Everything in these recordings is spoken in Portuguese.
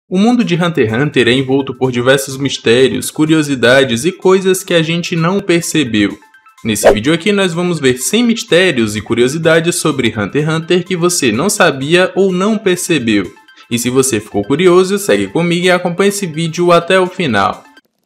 O mundo de Hunter x Hunter é envolto por diversos mistérios, curiosidades e coisas que a gente não percebeu. Nesse vídeo aqui nós vamos ver 100 mistérios e curiosidades sobre Hunter x Hunter que você não sabia ou não percebeu. E se você ficou curioso, segue comigo e acompanhe esse vídeo até o final.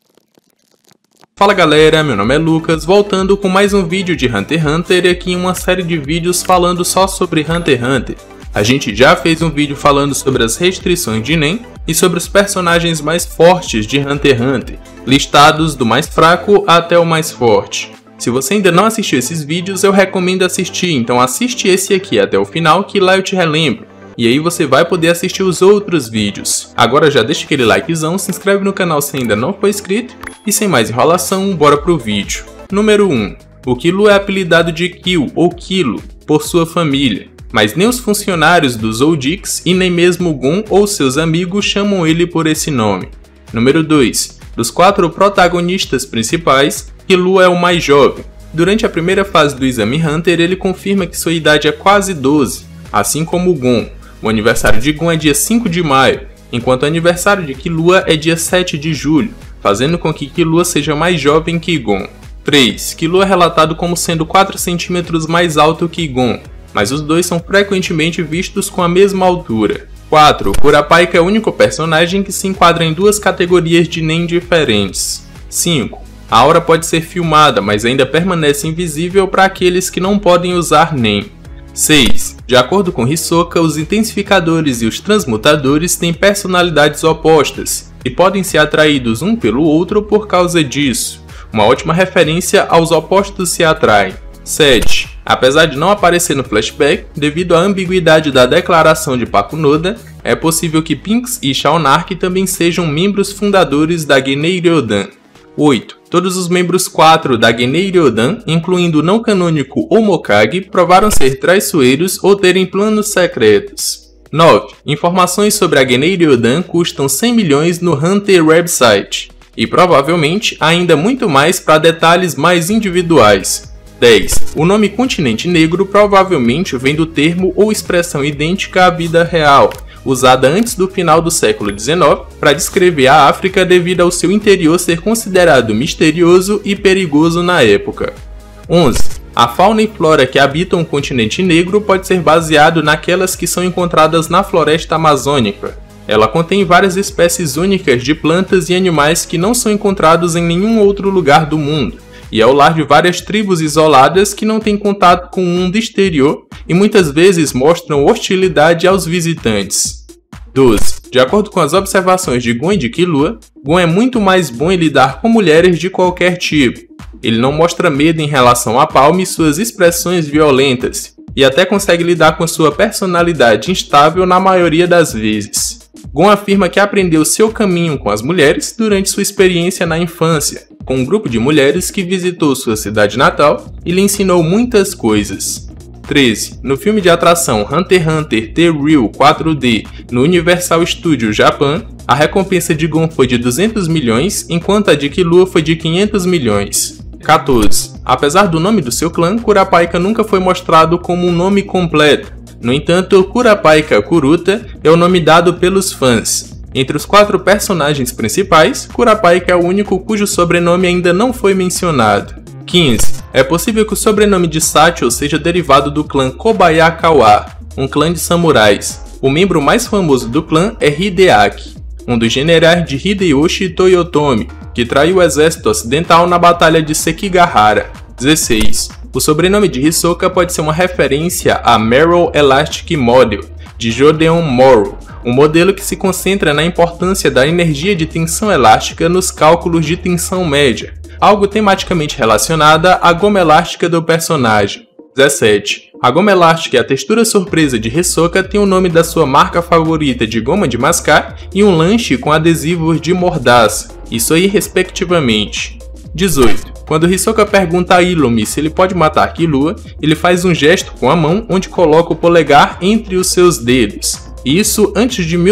Fala galera, meu nome é Lucas, voltando com mais um vídeo de Hunter x Hunter e aqui em uma série de vídeos falando só sobre Hunter x Hunter. A gente já fez um vídeo falando sobre as restrições de Nen e sobre os personagens mais fortes de Hunter x Hunter, listados do mais fraco até o mais forte. Se você ainda não assistiu esses vídeos, eu recomendo assistir, então assiste esse aqui até o final que lá eu te relembro. E aí você vai poder assistir os outros vídeos. Agora já deixa aquele likezão, se inscreve no canal se ainda não for inscrito e sem mais enrolação, bora pro vídeo. Número 1. O Killua é apelidado de Kill ou Kilo por sua família. Mas nem os funcionários dos Zoldix e nem mesmo Gon ou seus amigos chamam ele por esse nome. Número 2. Dos 4 protagonistas principais, Killua é o mais jovem. Durante a primeira fase do Exame Hunter, ele confirma que sua idade é quase 12, assim como Gon. O aniversário de Gon é dia 5 de maio, enquanto o aniversário de Killua é dia 7 de julho, fazendo com que Killua seja mais jovem que Gon. 3. Killua é relatado como sendo 4 centímetros mais alto que Gon, mas os dois são frequentemente vistos com a mesma altura. 4. Curapaika é o único personagem que se enquadra em 2 categorias de Nen diferentes. 5. A aura pode ser filmada, mas ainda permanece invisível para aqueles que não podem usar Nen. 6. De acordo com Hisoka, os intensificadores e os transmutadores têm personalidades opostas e podem ser atraídos um pelo outro por causa disso. Uma ótima referência aos opostos se atraem. 7. Apesar de não aparecer no flashback, devido à ambiguidade da declaração de Pakunoda, é possível que Pinks e Shaunark também sejam membros fundadores da Genei Ryodan. 8. Todos os membros 4 da Genei Ryodan, incluindo o não canônico Omokage, provaram ser traiçoeiros ou terem planos secretos. 9. Informações sobre a Genei Ryodan custam 100 milhões no Hunter website, e provavelmente ainda muito mais para detalhes mais individuais. 10. O nome Continente Negro provavelmente vem do termo ou expressão idêntica à vida real, usada antes do final do século XIX para descrever a África devido ao seu interior ser considerado misterioso e perigoso na época. 11. A fauna e flora que habitam o Continente Negro pode ser baseado naquelas que são encontradas na floresta amazônica. Ela contém várias espécies únicas de plantas e animais que não são encontrados em nenhum outro lugar do mundo, e é o lar de várias tribos isoladas que não têm contato com o mundo exterior e muitas vezes mostram hostilidade aos visitantes. 12. De acordo com as observações de Gon e de Killua, Gon é muito mais bom em lidar com mulheres de qualquer tipo. Ele não mostra medo em relação a Palme e suas expressões violentas, e até consegue lidar com sua personalidade instável na maioria das vezes. Gon afirma que aprendeu seu caminho com as mulheres durante sua experiência na infância, com um grupo de mulheres que visitou sua cidade natal e lhe ensinou muitas coisas. 13. No filme de atração Hunter x Hunter The Real 4D no Universal Studios Japan, a recompensa de Gon foi de 200 milhões, enquanto a de Killua foi de 500 milhões. 14. Apesar do nome do seu clã, Curapaika nunca foi mostrado como um nome completo. No entanto, Curapaika Kuruta é o nome dado pelos fãs. Entre os 4 personagens principais, Curapaika é o único cujo sobrenome ainda não foi mencionado. 15. É possível que o sobrenome de Satchel seja derivado do clã Kobayakawa, um clã de samurais. O membro mais famoso do clã é Hideaki, um dos generais de Hideyoshi Toyotomi, que traiu o exército ocidental na batalha de Sekigahara. 16. O sobrenome de Hisoka pode ser uma referência a Marrow Elastic Model, de Jodeon Morrow, um modelo que se concentra na importância da energia de tensão elástica nos cálculos de tensão média, algo tematicamente relacionada à goma elástica do personagem. 17. A goma elástica e a textura surpresa de Hisoka tem o nome da sua marca favorita de goma de mascar e um lanche com adesivos de mordaça, isso aí respectivamente. 18. Quando Hisoka pergunta a Illumi se ele pode matar Killua, ele faz um gesto com a mão onde coloca o polegar entre os seus dedos. Isso, antes de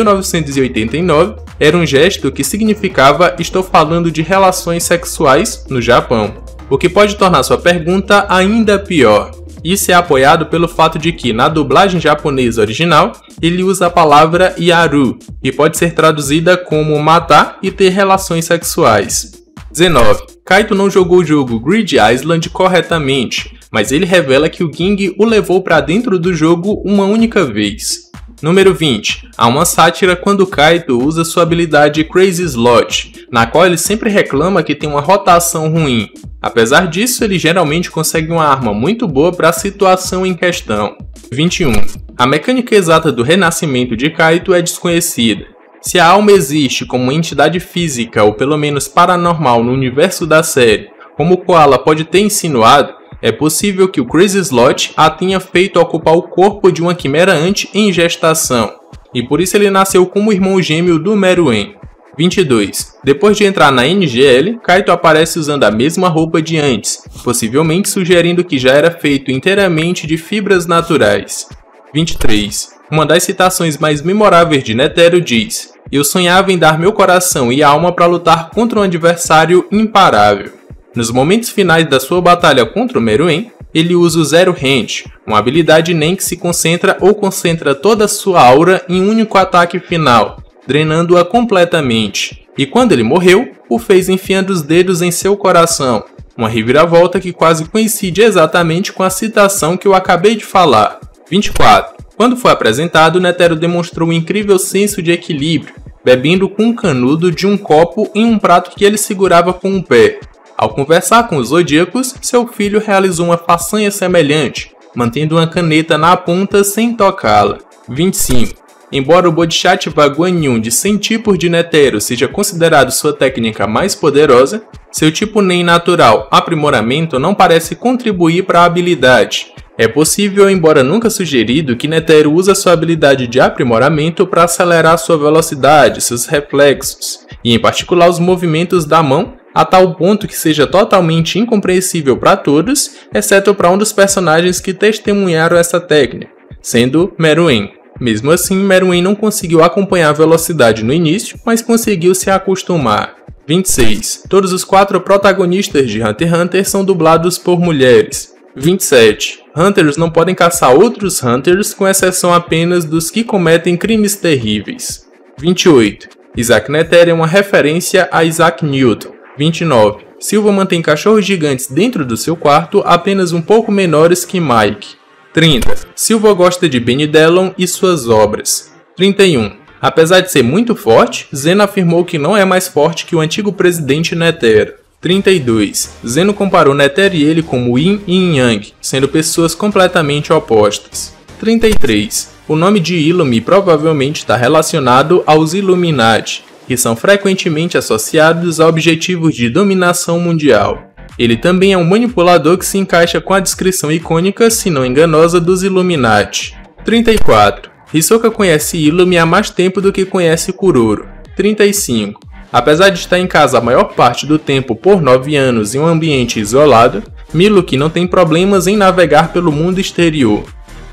1989, era um gesto que significava "estou falando de relações sexuais" no Japão, o que pode tornar sua pergunta ainda pior. Isso é apoiado pelo fato de que, na dublagem japonesa original, ele usa a palavra yaru, que pode ser traduzida como matar e ter relações sexuais. 19. Kaito não jogou o jogo Grid Island corretamente, mas ele revela que o Ging o levou para dentro do jogo uma única vez. Número 20. Há uma sátira quando Kaito usa sua habilidade Crazy Slot, na qual ele sempre reclama que tem uma rotação ruim. Apesar disso, ele geralmente consegue uma arma muito boa para a situação em questão. 21. A mecânica exata do renascimento de Kaito é desconhecida. Se a alma existe como uma entidade física ou pelo menos paranormal no universo da série, como o Koala pode ter insinuado, é possível que o Crazy Slot a tenha feito ocupar o corpo de uma quimera ante em gestação, e por isso ele nasceu como irmão gêmeo do Meruem. 22. Depois de entrar na NGL, Kaito aparece usando a mesma roupa de antes, possivelmente sugerindo que já era feito inteiramente de fibras naturais. 23. Uma das citações mais memoráveis de Netero diz: "Eu sonhava em dar meu coração e alma para lutar contra um adversário imparável." Nos momentos finais da sua batalha contra o Meruem, ele usa o Zero Hand, uma habilidade Nen que se concentra ou concentra toda a sua aura em um único ataque final, drenando-a completamente. E quando ele morreu, o fez enfiando os dedos em seu coração, uma reviravolta que quase coincide exatamente com a citação que eu acabei de falar. 24. Quando foi apresentado, Netero demonstrou um incrível senso de equilíbrio, bebendo com um canudo de um copo em um prato que ele segurava com um pé. Ao conversar com os Zodíacos, seu filho realizou uma façanha semelhante, mantendo uma caneta na ponta sem tocá-la. 25. Embora o Bodhisattva Guanyin de 100 tipos de Netero seja considerado sua técnica mais poderosa, seu tipo Nen natural, aprimoramento, não parece contribuir para a habilidade. É possível, embora nunca sugerido, que Netero usa sua habilidade de aprimoramento para acelerar sua velocidade, seus reflexos, e em particular os movimentos da mão, a tal ponto que seja totalmente incompreensível para todos, exceto para um dos personagens que testemunharam essa técnica, sendo Meruem. Mesmo assim, Meruem não conseguiu acompanhar a velocidade no início, mas conseguiu se acostumar. 26. Todos os 4 protagonistas de Hunter x Hunter são dublados por mulheres. 27. Hunters não podem caçar outros Hunters, com exceção apenas dos que cometem crimes terríveis. 28. Isaac Netero é uma referência a Isaac Newton. 29. Silva mantém cachorros gigantes dentro do seu quarto, apenas um pouco menores que Mike. 30. Silva gosta de Benny Delon e suas obras. 31. Apesar de ser muito forte, Zeno afirmou que não é mais forte que o antigo presidente Netero. 32. Zeno comparou Netero e ele como Yin e Yang, sendo pessoas completamente opostas. 33. O nome de Illumi provavelmente está relacionado aos Illuminati, que são frequentemente associados a objetivos de dominação mundial. Ele também é um manipulador que se encaixa com a descrição icônica, se não enganosa, dos Illuminati. 34. Hisoka conhece Illumi há mais tempo do que conhece Kuroro. 35. Apesar de estar em casa a maior parte do tempo por 9 anos em um ambiente isolado, Miluki não tem problemas em navegar pelo mundo exterior.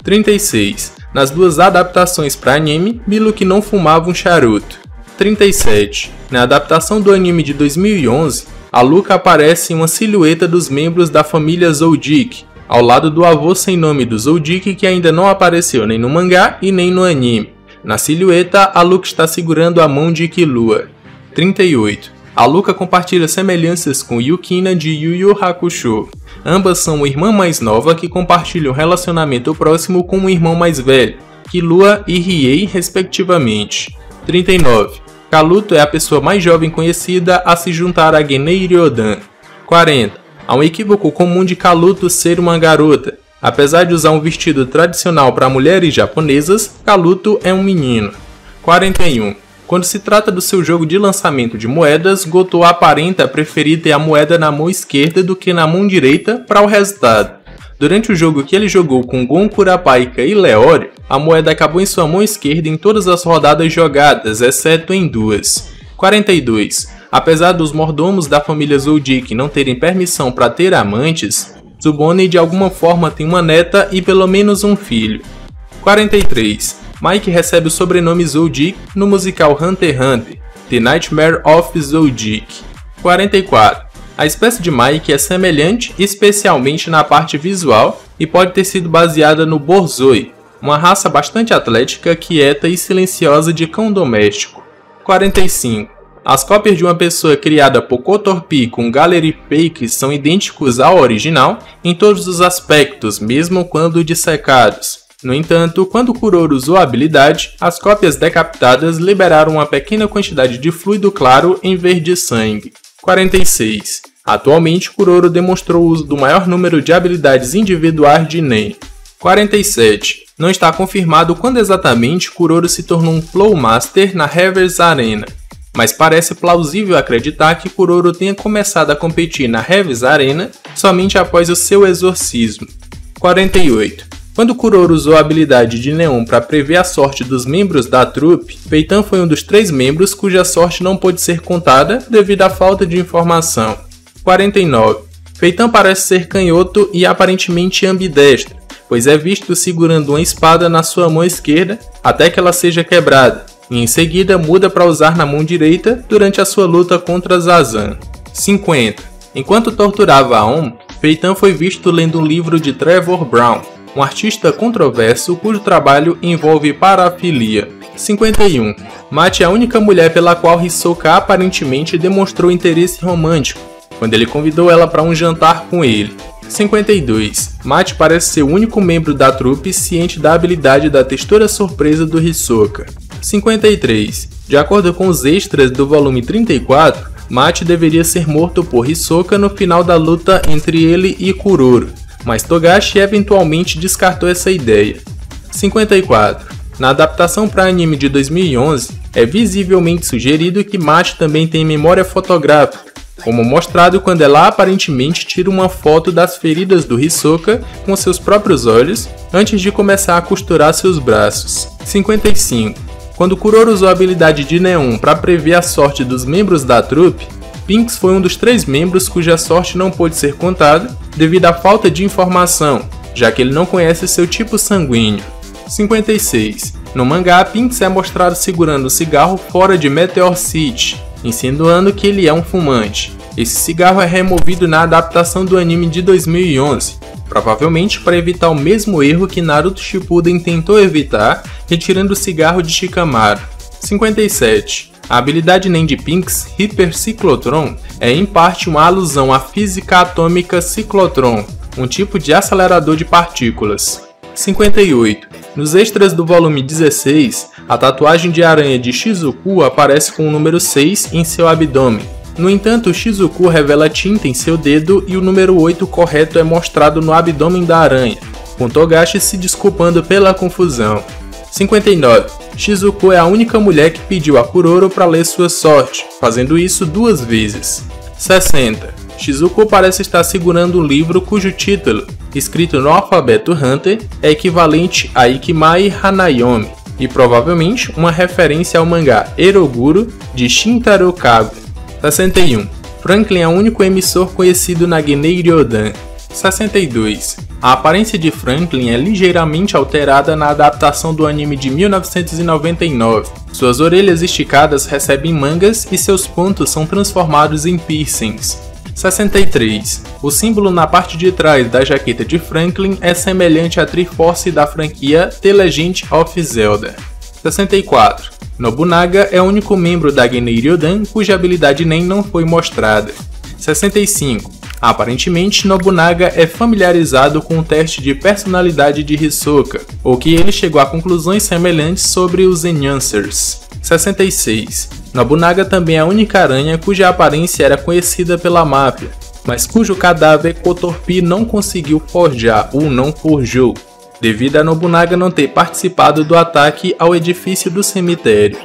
36. Nas 2 adaptações para anime, Miluki não fumava um charuto. 37. Na adaptação do anime de 2011, a Luca aparece em uma silhueta dos membros da família Zoldyck, ao lado do avô sem nome do Zoldyck, que ainda não apareceu nem no mangá e nem no anime. Na silhueta, a Luca está segurando a mão de Killua. 38. A Luca compartilha semelhanças com Yukina de Yu Yu Hakusho. Ambas são uma irmã mais nova que compartilha um relacionamento próximo com um irmão mais velho, Killua e Riei, respectivamente. 39. Kaluto é a pessoa mais jovem conhecida a se juntar a Genei Ryodan. 40. Há um equívoco comum de Kaluto ser uma garota. Apesar de usar um vestido tradicional para mulheres japonesas, Kaluto é um menino. 41. Quando se trata do seu jogo de lançamento de moedas, Goto aparenta preferir ter a moeda na mão esquerda do que na mão direita para o resultado. Durante o jogo que ele jogou com Gon Curapaika e Leório, a moeda acabou em sua mão esquerda em todas as rodadas jogadas, exceto em 2. 42. Apesar dos mordomos da família Zoldyck não terem permissão para ter amantes, Tsubone de alguma forma tem uma neta e pelo menos um filho. 43. Mike recebe o sobrenome Zoldyck no musical Hunter x Hunter, The Nightmare of Zoldyck. 44. A espécie de Mike é semelhante, especialmente na parte visual, e pode ter sido baseada no Borzoi, uma raça bastante atlética, quieta e silenciosa de cão doméstico. 45. As cópias de uma pessoa criada por Kotorpi com Gallery Fake são idênticos ao original em todos os aspectos, mesmo quando dissecados. No entanto, quando Kuroro usou a habilidade, as cópias decapitadas liberaram uma pequena quantidade de fluido claro em vez de sangue. 46. Atualmente, Kuroro demonstrou o uso do maior número de habilidades individuais de Nen. 47. Não está confirmado quando exatamente Kuroro se tornou um Flow Master na Reverse Arena, mas parece plausível acreditar que Kuroro tenha começado a competir na Reverse Arena somente após o seu exorcismo. 48. Quando Kuroro usou a habilidade de Neon para prever a sorte dos membros da trupe, Peitan foi um dos 3 membros cuja sorte não pôde ser contada devido à falta de informação. 49. Peitan parece ser canhoto e aparentemente ambidestro, pois é visto segurando uma espada na sua mão esquerda até que ela seja quebrada, e em seguida muda para usar na mão direita durante a sua luta contra Zazan. 50. Enquanto torturava Aum, Peitan foi visto lendo um livro de Trevor Brown, um artista controverso cujo trabalho envolve parafilia. 51. Mate é a única mulher pela qual Hisoka aparentemente demonstrou interesse romântico, quando ele convidou ela para um jantar com ele. 52. Mate parece ser o único membro da trupe ciente da habilidade da textura surpresa do Hisoka. 53. De acordo com os extras do volume 34, Mate deveria ser morto por Hisoka no final da luta entre ele e Kuroro, mas Togashi eventualmente descartou essa ideia. 54. Na adaptação para anime de 2011, é visivelmente sugerido que Mate também tem memória fotográfica, como mostrado quando ela aparentemente tira uma foto das feridas do Hisoka com seus próprios olhos antes de começar a costurar seus braços. 55. Quando Kuroro usou a habilidade de Neon para prever a sorte dos membros da trupe, Pinks foi um dos 3 membros cuja sorte não pôde ser contada devido à falta de informação, já que ele não conhece seu tipo sanguíneo. 56. No mangá, Pinks é mostrado segurando um cigarro fora de Meteor City, insinuando que ele é um fumante. Esse cigarro é removido na adaptação do anime de 2011, provavelmente para evitar o mesmo erro que Naruto Shippuden tentou evitar, retirando o cigarro de Shikamaru. 57. A habilidade Nen de Pinks, Hyperciclotron, é em parte uma alusão à física atômica ciclotron, um tipo de acelerador de partículas. 58. Nos extras do volume 16, a tatuagem de aranha de Shizuku aparece com o número 6 em seu abdômen. No entanto, Shizuku revela tinta em seu dedo e o número 8 correto é mostrado no abdômen da aranha, com Togashi se desculpando pela confusão. 59. Shizuku é a única mulher que pediu a Kuroro para ler sua sorte, fazendo isso 2 vezes. 60. Shizuku parece estar segurando um livro cujo título, escrito no alfabeto Hunter, é equivalente a Ikimai Hanayomi, e provavelmente uma referência ao mangá Eroguro de Shintaro Kago. 61. Franklin é o único emissor conhecido na Genei Ryodan. 62. A aparência de Franklin é ligeiramente alterada na adaptação do anime de 1999. Suas orelhas esticadas recebem mangas e seus pontos são transformados em piercings. 63. O símbolo na parte de trás da jaqueta de Franklin é semelhante à Triforce da franquia The Legend of Zelda. 64. Nobunaga é o único membro da Genei Ryodan cuja habilidade Nen não foi mostrada. 65. Aparentemente, Nobunaga é familiarizado com o teste de personalidade de Hisoka, ou que ele chegou a conclusões semelhantes sobre os Enhancers. 66. Nobunaga também é a única aranha cuja aparência era conhecida pela máfia, mas cujo cadáver Kotorpi não conseguiu forjar ou não forjou, devido a Nobunaga não ter participado do ataque ao edifício do cemitério.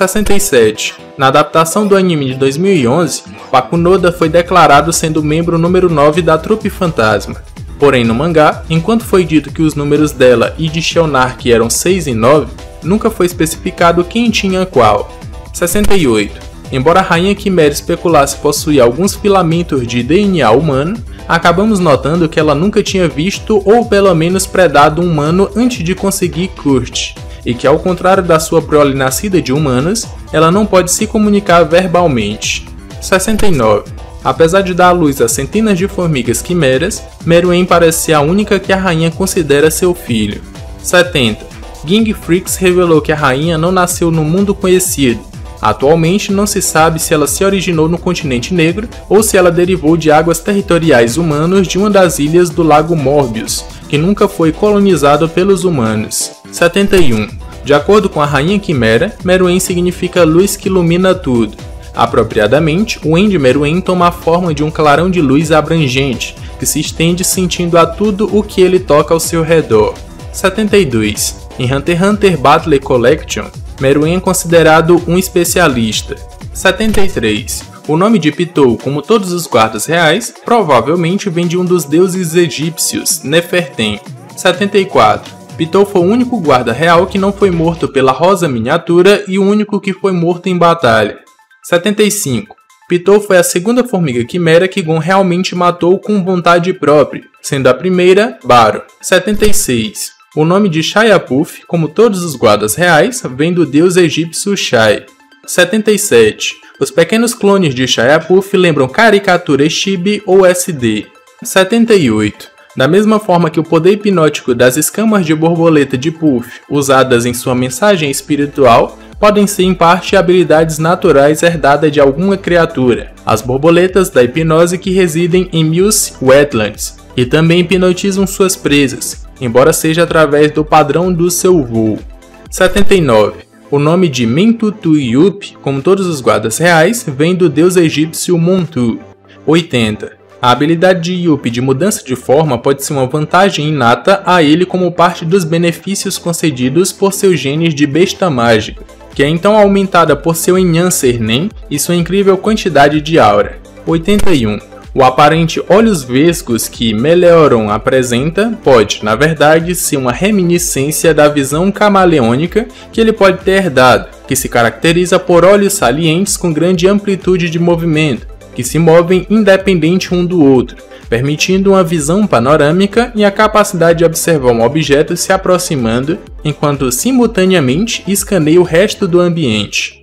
67. Na adaptação do anime de 2011, Pakunoda foi declarado sendo o membro número 9 da Trupe Fantasma. Porém, no mangá, enquanto foi dito que os números dela e de Shellnark eram 6 e 9, nunca foi especificado quem tinha qual. 68. Embora a Rainha Quimera especulasse possuir alguns filamentos de DNA humano, acabamos notando que ela nunca tinha visto ou pelo menos predado um humano antes de conseguir Kurt, e que ao contrário da sua prole nascida de humanos, ela não pode se comunicar verbalmente. 69. Apesar de dar à luz a centenas de formigas quimeras, Meruem parece ser a única que a rainha considera seu filho. 70. Ging Freaks revelou que a rainha não nasceu no mundo conhecido. Atualmente não se sabe se ela se originou no continente negro ou se ela derivou de águas territoriais humanos de uma das ilhas do lago Morbius, que nunca foi colonizado pelos humanos. 71. De acordo com a rainha quimera, Meruem significa luz que ilumina tudo. Apropriadamente, o End Meruem toma a forma de um clarão de luz abrangente, que se estende sentindo a tudo o que ele toca ao seu redor. 72. Em Hunter x Hunter Battle Collection, Meruem é considerado um especialista. 73. O nome de Pitou, como todos os guardas reais, provavelmente vem de um dos deuses egípcios, Nefertem. 74. Pitou foi o único guarda real que não foi morto pela Rosa Miniatura e o único que foi morto em batalha. 75. Pitou foi a segunda formiga quimera que Gon realmente matou com vontade própria, sendo a primeira Baro. 76. O nome de Shayapuf, como todos os guardas reais, vem do deus egípcio Shay. 77. Os pequenos clones de Shayapuf lembram caricaturas Chibi ou SD. 78. Da mesma forma que o poder hipnótico das escamas de borboleta de Puff, usadas em sua mensagem espiritual, podem ser em parte habilidades naturais herdadas de alguma criatura, as borboletas da hipnose que residem em Muse Wetlands, e também hipnotizam suas presas, embora seja através do padrão do seu voo. 79. O nome de Mentutu Yup, como todos os guardas reais, vem do deus egípcio Montu. 80. A habilidade de Yup de mudança de forma pode ser uma vantagem inata a ele como parte dos benefícios concedidos por seus genes de besta mágica, que é então aumentada por seu Enhancer Nen e sua incrível quantidade de aura. 81. O aparente olhos vesgos que Meleoron apresenta pode, na verdade, ser uma reminiscência da visão camaleônica que ele pode ter herdado, que se caracteriza por olhos salientes com grande amplitude de movimento, que se movem independente um do outro, permitindo uma visão panorâmica e a capacidade de observar um objeto se aproximando, enquanto simultaneamente escaneia o resto do ambiente.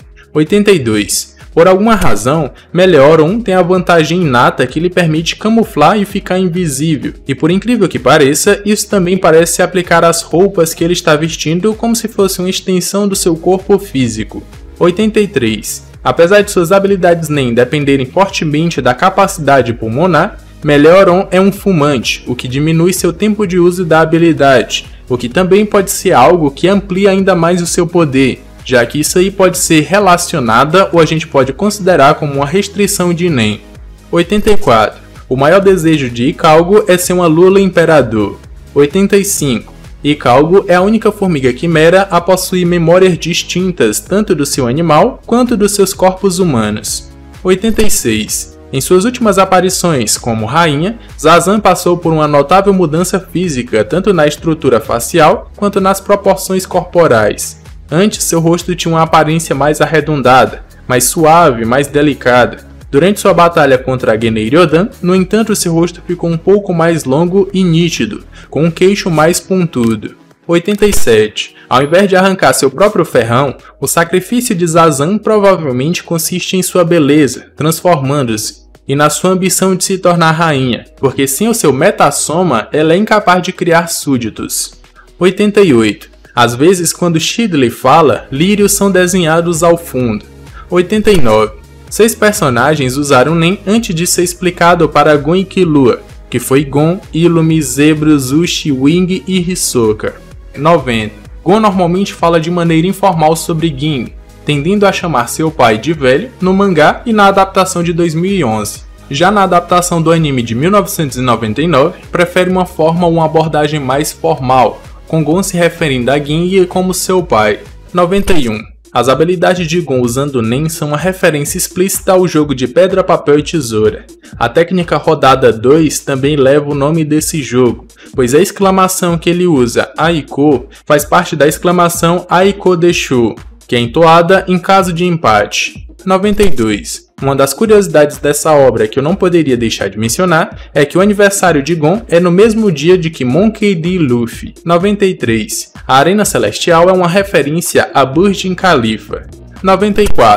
82. Por alguma razão, Meleoron tem a vantagem inata que lhe permite camuflar e ficar invisível, e por incrível que pareça, isso também parece se aplicar às roupas que ele está vestindo como se fosse uma extensão do seu corpo físico. 83. Apesar de suas habilidades Nen dependerem fortemente da capacidade pulmonar, Meleoron é um fumante, o que diminui seu tempo de uso da habilidade, o que também pode ser algo que amplia ainda mais o seu poder, já que isso aí pode ser relacionada ou a gente pode considerar como uma restrição de Nen. 84. O maior desejo de Ikalgo é ser uma Lula Imperador. 85. Ikalgo é a única formiga quimera a possuir memórias distintas tanto do seu animal quanto dos seus corpos humanos. 86. Em suas últimas aparições como rainha, Zazan passou por uma notável mudança física tanto na estrutura facial quanto nas proporções corporais. Antes, seu rosto tinha uma aparência mais arredondada, mais suave, mais delicada. Durante sua batalha contra Genei-Ryodan, no entanto, seu rosto ficou um pouco mais longo e nítido, com um queixo mais pontudo. 87. Ao invés de arrancar seu próprio ferrão, o sacrifício de Zazan provavelmente consiste em sua beleza, transformando-se, e na sua ambição de se tornar rainha, porque sem o seu metasoma, ela é incapaz de criar súditos. 88. Às vezes, quando Shidley fala, lírios são desenhados ao fundo. 89. 6 personagens usaram Nen antes de ser explicado para Gon e Killua, que foi Gon, Illumi, Zebra, Zushi, Wing e Hisoka. 90. Gon normalmente fala de maneira informal sobre Ging, tendendo a chamar seu pai de velho no mangá e na adaptação de 2011. Já na adaptação do anime de 1999, prefere uma forma ou uma abordagem mais formal, com Gon se referindo a Ging como seu pai. 91. As habilidades de Gon usando Nen são uma referência explícita ao jogo de pedra, papel e tesoura. A técnica rodada 2 também leva o nome desse jogo, pois a exclamação que ele usa, Aiko, faz parte da exclamação Aiko Deshu, que é entoada em caso de empate. 92. Uma das curiosidades dessa obra que eu não poderia deixar de mencionar é que o aniversário de Gon é no mesmo dia de que Monkey D. Luffy. 93. A Arena Celestial é uma referência a Burj Khalifa. 94.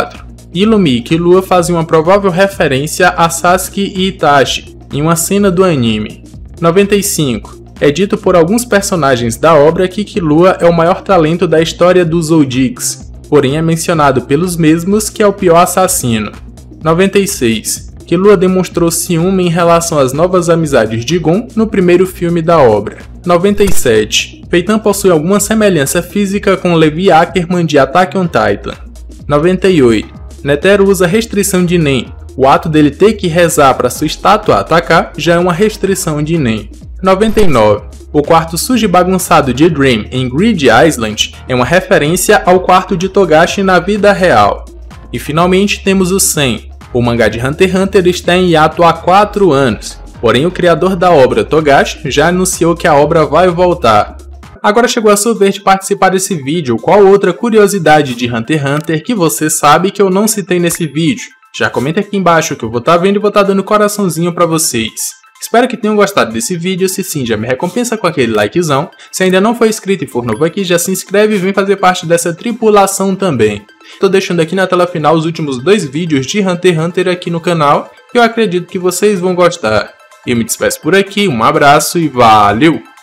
Illumi e Killua fazem uma provável referência a Sasuke e Itachi em uma cena do anime. 95. É dito por alguns personagens da obra que Killua é o maior talento da história dos Zoldycks, porém é mencionado pelos mesmos que é o pior assassino. 96. Killua demonstrou ciúme em relação às novas amizades de Gon no primeiro filme da obra. 97. Peitan possui alguma semelhança física com Levi Ackerman de Attack on Titan. 98. Netero usa restrição de Nen. O ato dele ter que rezar para sua estátua atacar já é uma restrição de Nen. 99. O quarto sujo e bagunçado de Dream em Grid Island é uma referência ao quarto de Togashi na vida real. E finalmente temos o 100. O mangá de Hunter x Hunter está em hiato há 4 anos, porém o criador da obra, Togashi, já anunciou que a obra vai voltar. Agora chegou a sua vez de participar desse vídeo. Qual outra curiosidade de Hunter x Hunter que você sabe que eu não citei nesse vídeo? Já comenta aqui embaixo que eu vou estar vendo e vou estar dando coraçãozinho pra vocês. Espero que tenham gostado desse vídeo. Se sim, já me recompensa com aquele likezão. Se ainda não for inscrito e for novo aqui, já se inscreve e vem fazer parte dessa tripulação também. Tô deixando aqui na tela final os últimos 2 vídeos de Hunter x Hunter aqui no canal, que eu acredito que vocês vão gostar. Eu me despeço por aqui, um abraço e valeu!